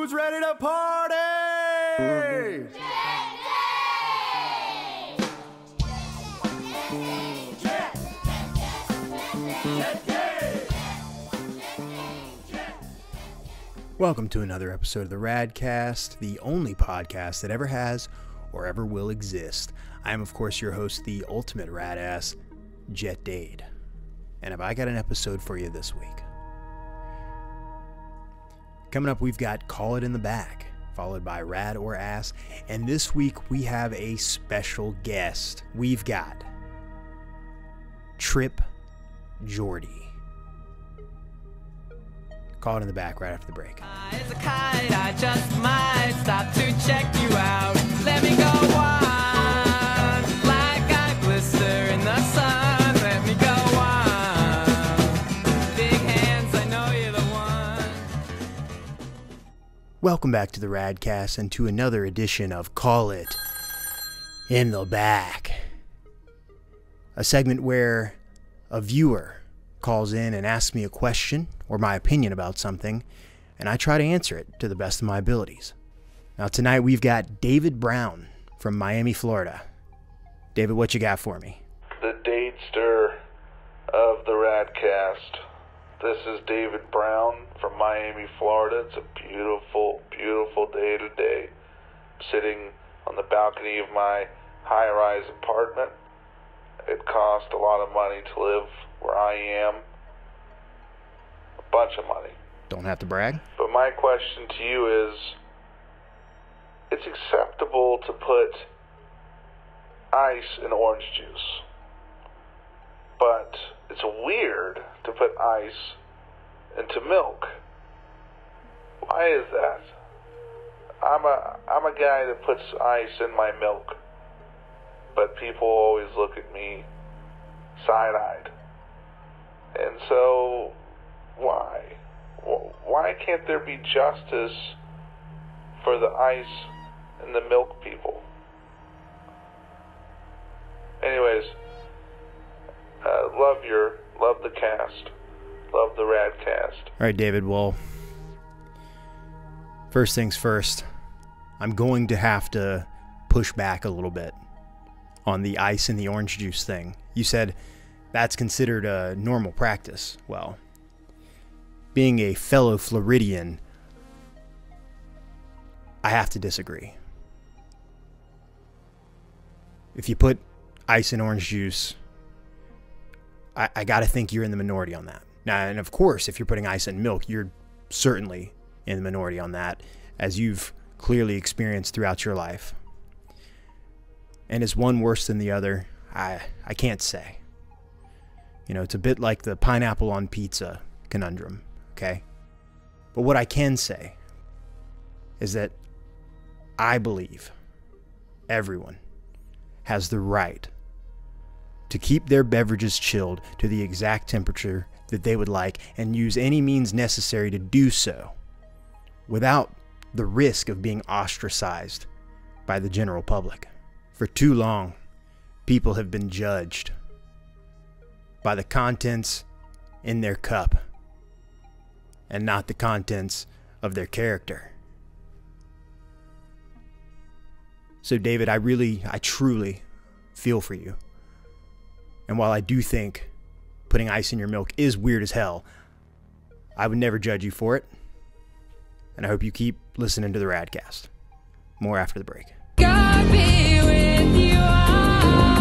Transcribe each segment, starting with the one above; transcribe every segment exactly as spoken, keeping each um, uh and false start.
Who's ready to party? Welcome to another episode of the Radcast, the only podcast that ever has or ever will exist. I am, of course, your host, the ultimate radass, Jet Dade. And have I got an episode for you this week? Coming up, we've got Call It in the Back, followed by Rad or Ass, and this week we have a special guest. We've got Trip Jordy. Call It in the Back right after the break. It's a kite, I just might stop to check you out. Let me go on, like I blister in the sun. Let me go on, big hands, I know you're the one. Welcome back to the Radcast and to another edition of Call It in the Back. A segment where a viewer calls in and asks me a question or my opinion about something, and I try to answer it to the best of my abilities. Now tonight we've got David Brown from Miami, Florida. David, what you got for me? The Dadester of the Radcast. This is David Brown from Miami, Florida. It's a beautiful, beautiful day today. I'm sitting on the balcony of my high-rise apartment. It cost a lot of money to live where I am. A bunch of money. Don't have to brag. But my question to you is, it's acceptable to put ice in orange juice, but it's weird to put ice into milk. Why is that? I'm a I'm a guy that puts ice in my milk, but people always look at me side-eyed. And so, why? Why can't there be justice for the ice and the milk people? Anyways, uh, love your, love the cast, love the Radcast. All right, David, well, first things first, I'm going to have to push back a little bit on the ice and the orange juice thing. You said that's considered a normal practice. Well, being a fellow Floridian, I have to disagree. If you put ice in orange juice, I, I gotta think you're in the minority on that. Now, and of course, if you're putting ice in milk, you're certainly in the minority on that, as you've clearly experienced throughout your life. And is one worse than the other? I I can't say. You know, it's a bit like the pineapple on pizza conundrum, okay? But what I can say is that I believe everyone has the right to keep their beverages chilled to the exact temperature that they would like and use any means necessary to do so without the risk of being ostracized by the general public. For too long, people have been judged by the contents in their cup and not the contents of their character. So David, I really, I truly feel for you. And while I do think putting ice in your milk is weird as hell, I would never judge you for it. And I hope you keep listening to the Radcast. More after the break. God be with you all.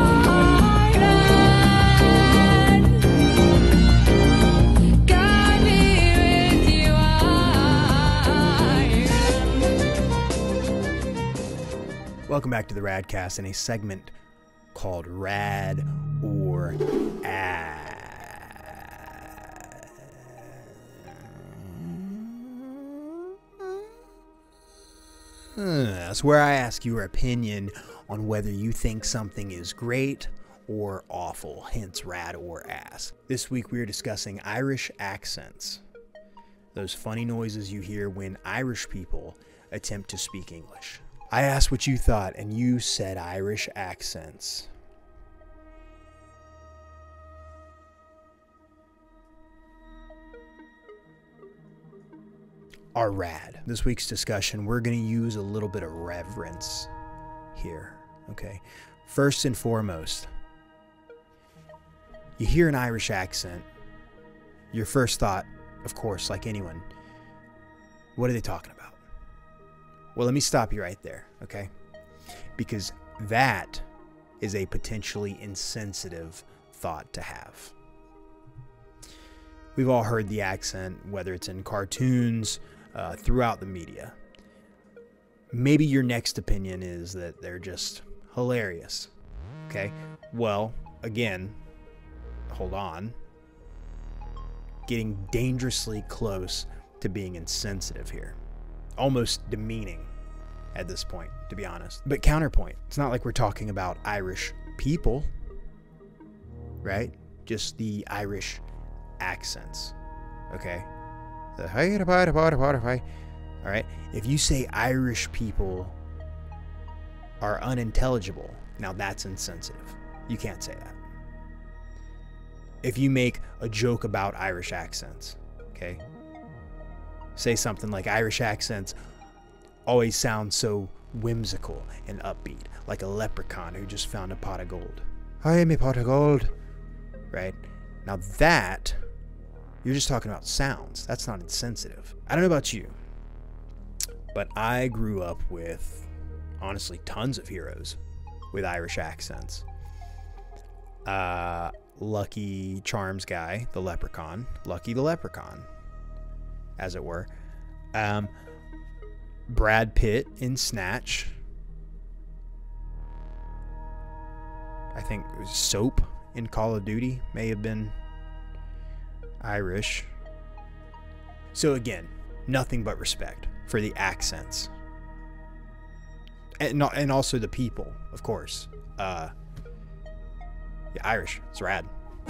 God be with you all. Welcome back to the Radcast in a segment called Rad or Ass. That's where I ask your opinion on whether you think something is great or awful, hence rad or ass. This week we are discussing Irish accents. Those funny noises you hear when Irish people attempt to speak English. I asked what you thought, and you said Irish accents. are rad. This week's discussion, we're going to use a little bit of reverence here, okay? First and foremost, you hear an Irish accent, your first thought, of course, like anyone, what are they talking about? Well, let me stop you right there, okay? Because that is a potentially insensitive thought to have. We've all heard the accent, whether it's in cartoons, uh, throughout the media. Maybe your next opinion is that they're just hilarious, okay? Well, again, hold on. Getting dangerously close to being insensitive here. Almost demeaning at this point, to be honest. But counterpoint, it's not like we're talking about Irish people, right? Just the Irish accents, okay? The all right? If you say Irish people are unintelligible, now that's insensitive. You can't say that. If you make a joke about Irish accents, okay? Say something like Irish accents always sound so whimsical and upbeat, like a leprechaun who just found a pot of gold. I am a pot of gold, right? Now that, you're just talking about sounds. That's not insensitive. I don't know about you, but I grew up with, honestly, tons of heroes with Irish accents. Uh, Lucky Charms guy, the leprechaun. Lucky the leprechaun, as it were. Um, Brad Pitt in Snatch. I think Soap in Call of Duty may have been Irish. So again, nothing but respect for the accents. And, not, and also the people, of course. Uh, yeah, Irish. It's rad.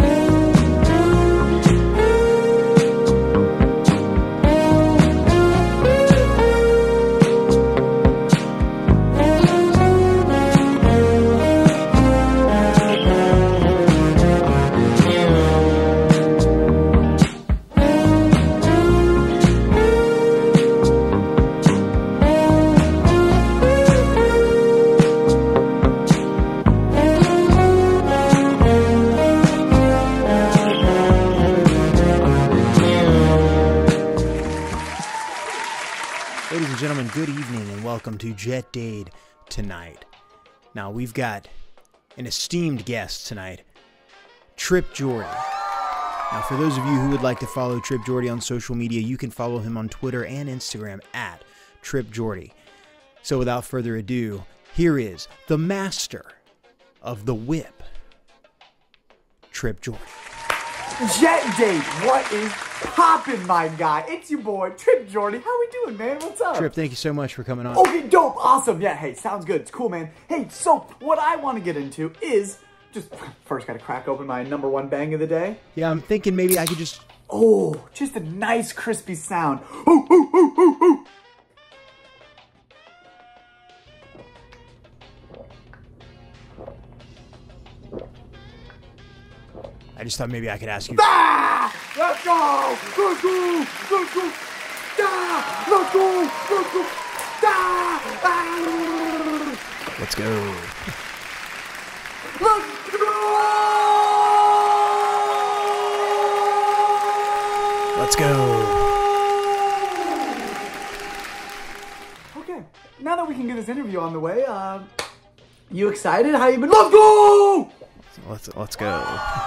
Good evening and welcome to Jet Dade tonight. Now we've got an esteemed guest tonight, Trip Jordy. Now for those of you who would like to follow Trip Jordy on social media, you can follow him on Twitter and Instagram at Trip Jordy. So without further ado, here is the master of the whip, Trip Jordy. Jet Dade, what is poppin', my guy? It's your boy, Trip Jordy. How we doing, man? What's up? Trip, thank you so much for coming on. Okay, dope, awesome. Yeah, hey, sounds good. It's cool, man. Hey, so what I want to get into is just first got to crack open my number one bang of the day. Yeah, I'm thinking maybe I could just... Oh, just a nice crispy sound. Ooh, ooh, ooh, ooh, ooh. I just thought maybe I could ask you... Ah! Let's go! Let's go! Let's go! Ah! Let's go! Let's go! Ah! Ah! Let's go. Let's Let's go! go. Okay, now that we can get this interview on the way, uh, you excited? How you been? Let's go! Let's let's go.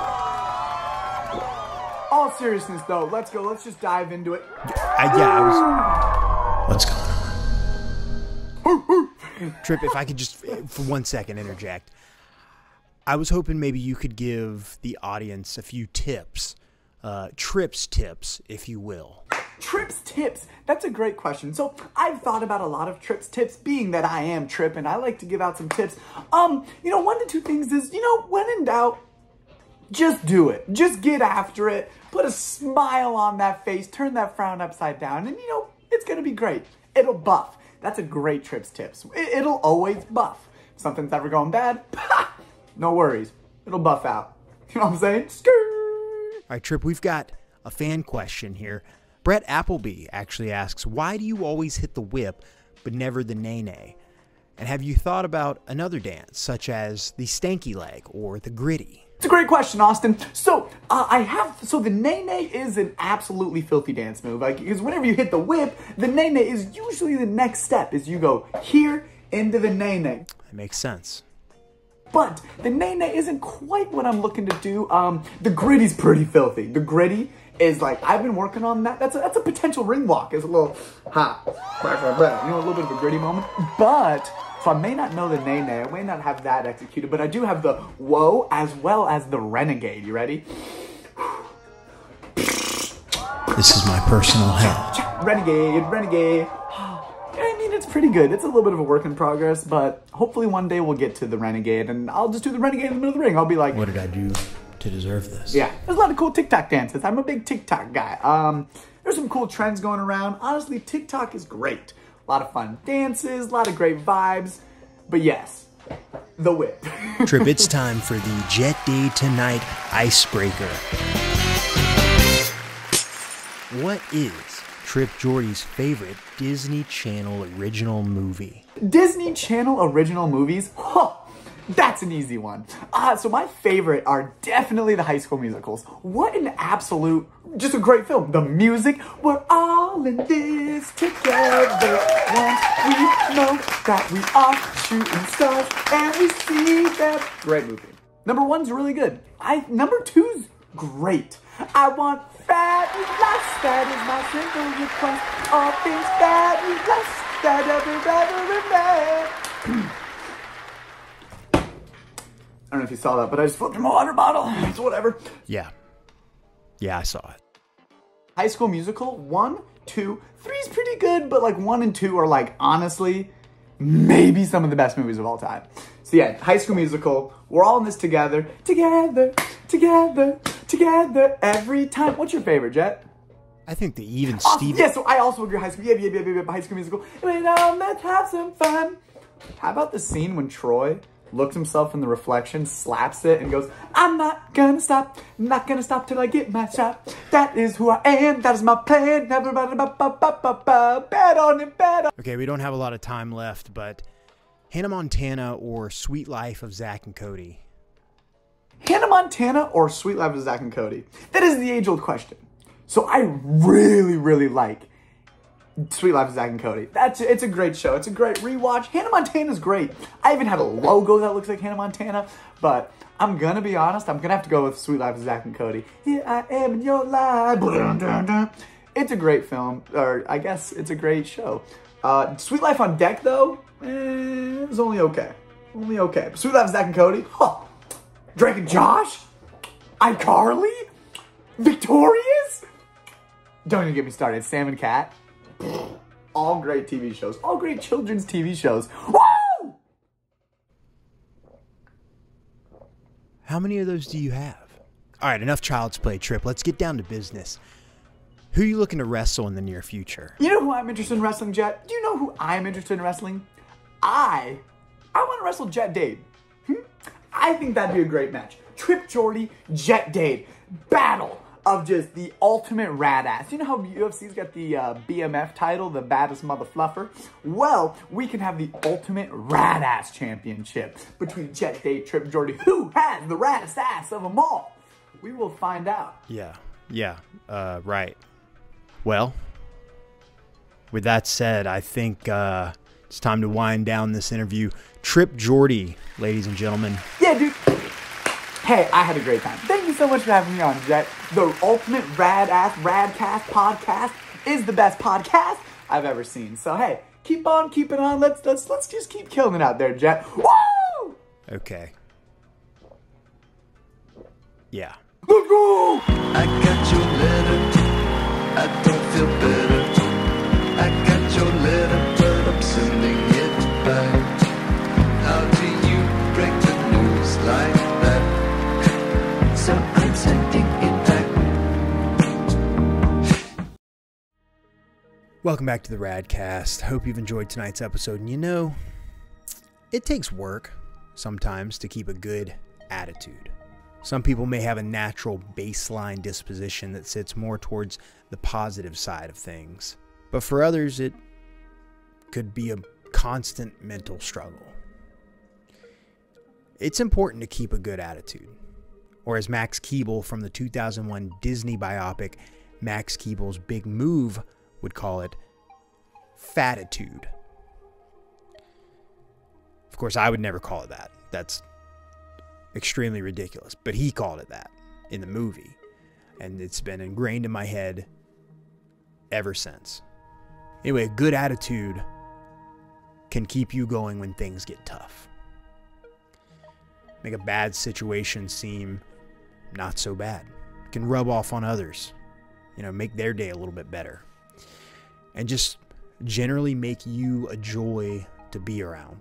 All seriousness though, let's go. Let's just dive into it. I, yeah, I was. What's going on? Trip, if I could just for one second interject. I was hoping maybe you could give the audience a few tips, uh, Trip's tips, if you will. Trip's tips? That's a great question. So I've thought about a lot of Trip's tips, being that I am Trip and I like to give out some tips. Um, you know, one to two things is, you know, when in doubt, just do it. Just get after it. Put a smile on that face. Turn that frown upside down. And, you know, it's going to be great. It'll buff. That's a great Trip's tips. It'll always buff. If something's ever going bad, no worries. It'll buff out. You know what I'm saying? Skrrr. All right, Trip, we've got a fan question here. Brett Appleby actually asks, why do you always hit the whip but never the nay-nay? And have you thought about another dance, such as the stanky leg or the gritty? It's a great question, Austin. So, uh, I have, so the nay-nay is an absolutely filthy dance move. Like, because whenever you hit the whip, the nay-nay is usually the next step, is you go here into the nay-nay. That makes sense. But the nay-nay isn't quite what I'm looking to do. Um, the gritty's pretty filthy. The gritty is like, I've been working on that. That's a, that's a potential ring walk. It's a little, ha, you know, a little bit of a gritty moment. But, so I may not know the nay-nay. I may not have that executed, but I do have the whoa as well as the renegade. You ready? This is my personal hell. Renegade, renegade. I mean, it's pretty good. It's a little bit of a work in progress, but hopefully one day we'll get to the renegade, and I'll just do the renegade in the middle of the ring. I'll be like, what did I do to deserve this? Yeah, there's a lot of cool TikTok dances. I'm a big TikTok guy. Um, there's some cool trends going around. Honestly, TikTok is great. A lot of fun dances, a lot of great vibes. But yes, the whip. Trip, it's time for the Jet Day Tonight Icebreaker. What is Trip Jordy's favorite Disney Channel original movie? Disney Channel original movies? Huh. That's an easy one. Uh, so my favorite are definitely the High School Musicals. What an absolute, just a great film. The music, we're all in this together. Once we know that we are shooting stars and we see them. Great movie. Number one's really good. I Number two's great. I want fabulous, that is my simple request. All things fabulous that ever, ever remain. I don't know if you saw that, but I just flipped my water bottle. It's whatever. Yeah. Yeah, I saw it. High School Musical, one, two, three's pretty good, but like one and two are like, honestly, maybe some of the best movies of all time. So yeah, High School Musical, we're all in this together, together, together, together, every time. What's your favorite, Jet? I think the even Oh, Steven... yeah, so I also agree High School, yeah, yeah, yeah, yeah, yeah, High School Musical. Wait, um, let's have some fun. How about the scene when Troy looks himself in the reflection, slaps it, and goes, I'm not gonna stop, not gonna stop till I get my shot. That is who I am, that is my plan. Never bet on it, bet on. Okay, we don't have a lot of time left, but Hannah Montana or Sweet Life of Zack and Cody? Hannah Montana or Sweet Life of Zack and Cody? That is the age-old question. So I really, really like Sweet Life of Zack and Cody. That's it's a great show. It's a great rewatch. Hannah Montana's great. I even have a logo that looks like Hannah Montana, but I'm gonna be honest, I'm gonna have to go with Sweet Life of Zack and Cody. Here I am in your life. It's a great film, or I guess it's a great show. Uh, Sweet Life on Deck, though, eh, it was only okay. Only okay. But Sweet Life of Zack and Cody, huh. Drake and Josh? iCarly? Victorious? Don't even get me started. Sam and Cat. All great T V shows. All great children's T V shows. Woo! How many of those do you have? All right, enough child's play, Trip. Let's get down to business. Who are you looking to wrestle in the near future? You know who I'm interested in wrestling, Jet? Do you know who I'm interested in wrestling? I, I want to wrestle Jet Dade. Hmm? I think that'd be a great match. Trip Jordy, Jet Dade. Battle of just the ultimate rad ass. You know how U F C's got the uh, B M F title, the baddest mother fluffer? Well, we can have the ultimate rad ass championship between Jet Dade, Trip Jordy. Who has the raddest ass of them all? We will find out. Yeah, yeah, uh, right. Well, with that said, I think uh, it's time to wind down this interview. Trip Jordy, ladies and gentlemen. Yeah, dude. Hey, I had a great time. Thank you so much for having me on, Jet. The ultimate rad-ass Radcast podcast is the best podcast I've ever seen. So, hey, keep on keeping on. Let's let's let's just keep killing it out there, Jet. Woo! Okay. Yeah. Let's go! I got your letter, I don't feel better. I got your letter, but I'm sending it back. How do you break the news like that? So I'm sending it back. Welcome back to the Radcast. Hope you've enjoyed tonight's episode. And you know, it takes work sometimes to keep a good attitude. Some people may have a natural baseline disposition that sits more towards the positive side of things, but for others it could be a constant mental struggle. It's important to keep a good attitude, or as Max Keeble from the two thousand one Disney biopic Max Keeble's Big Move would call it, fatitude. Of course, I would never call it that. That's extremely ridiculous, but he called it that in the movie, and it's been ingrained in my head ever since. Anyway, a good attitude can keep you going when things get tough. Make a bad situation seem not so bad. It can rub off on others, you know, make their day a little bit better, and just generally make you a joy to be around.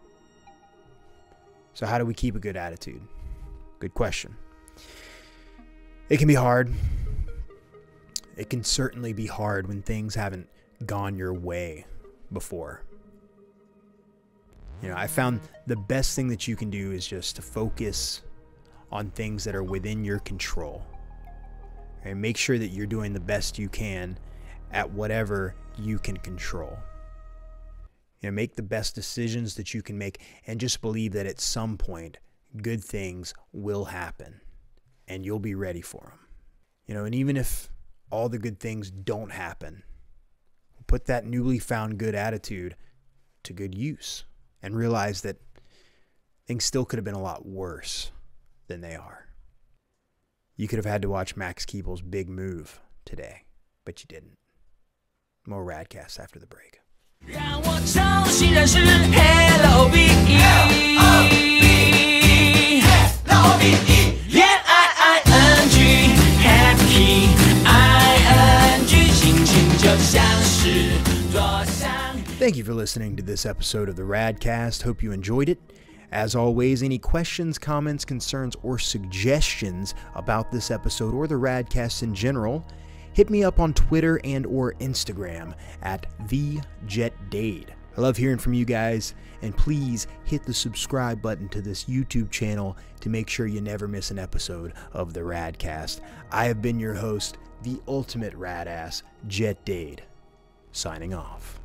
So how do we keep a good attitude? Good question. It can be hard. It can certainly be hard when things haven't gone your way before. You know, I found the best thing that you can do is just to focus on things that are within your control. And make sure that you're doing the best you can at whatever you can control. You know, make the best decisions that you can make, and just believe that at some point good things will happen and you'll be ready for them. You know, and even if all the good things don't happen, put that newly found good attitude to good use and realize that things still could have been a lot worse than they are. You could have had to watch Max Keeble's Big Move today, but you didn't. More Radcast after the break. 让我重新认识 Hello B E Hello B E N I I N G Happy I N G 心情就像是多想 Thank you for listening to this episode of the Radcast. Hope you enjoyed it. As always, any questions, comments, concerns, or suggestions about this episode or the Radcast in general, hit me up on Twitter and or Instagram at TheJetDade. I love hearing from you guys, and please hit the subscribe button to this YouTube channel to make sure you never miss an episode of the Radcast. I have been your host, the ultimate radass, Jet Dade, signing off.